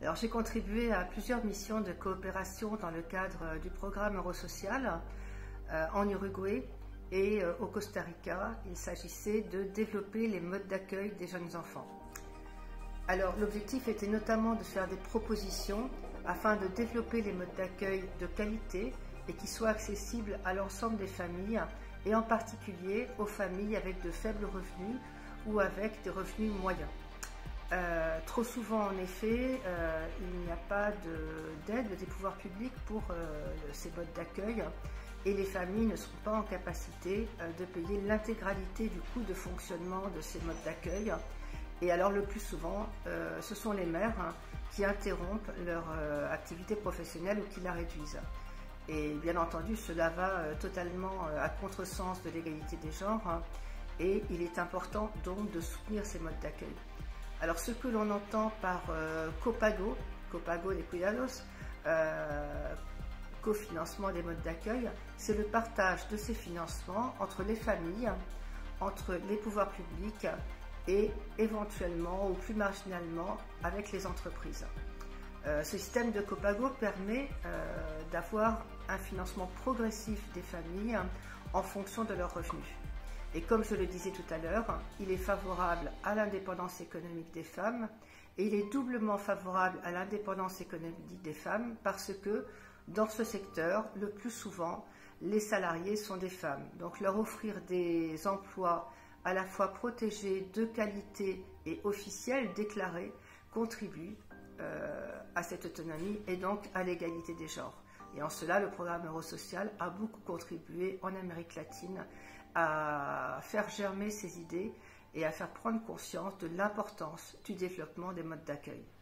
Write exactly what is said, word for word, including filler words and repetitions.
Alors, j'ai contribué à plusieurs missions de coopération dans le cadre du programme Eurosocial euh, en Uruguay et euh, au Costa Rica. Il s'agissait de développer les modes d'accueil des jeunes enfants. Alors, l'objectif était notamment de faire des propositions afin de développer les modes d'accueil de qualité et qui soient accessibles à l'ensemble des familles et en particulier aux familles avec de faibles revenus ou avec des revenus moyens. Euh, trop souvent, en effet, euh, il n'y a pas d'aide de, des pouvoirs publics pour euh, ces modes d'accueil et les familles ne sont pas en capacité euh, de payer l'intégralité du coût de fonctionnement de ces modes d'accueil. Et alors, le plus souvent, euh, ce sont les mères hein, qui interrompent leur euh, activité professionnelle ou qui la réduisent. Et bien entendu, cela va euh, totalement euh, à contresens de l'égalité des genres hein, et il est important donc de soutenir ces modes d'accueil. Alors, ce que l'on entend par euh, copago, copago de cuidados, euh, cofinancement des modes d'accueil, c'est le partage de ces financements entre les familles, entre les pouvoirs publics et éventuellement ou plus marginalement avec les entreprises. Euh, ce système de copago permet euh, d'avoir un financement progressif des familles en fonction de leurs revenus. Et comme je le disais tout à l'heure, il est favorable à l'indépendance économique des femmes et il est doublement favorable à l'indépendance économique des femmes parce que dans ce secteur, le plus souvent, les salariés sont des femmes. Donc leur offrir des emplois à la fois protégés, de qualité et officiels, déclarés, contribue euh, à cette autonomie et donc à l'égalité des genres. Et en cela, le programme Eurosocial a beaucoup contribué en Amérique latine à faire germer ces idées et à faire prendre conscience de l'importance du développement des modes d'accueil.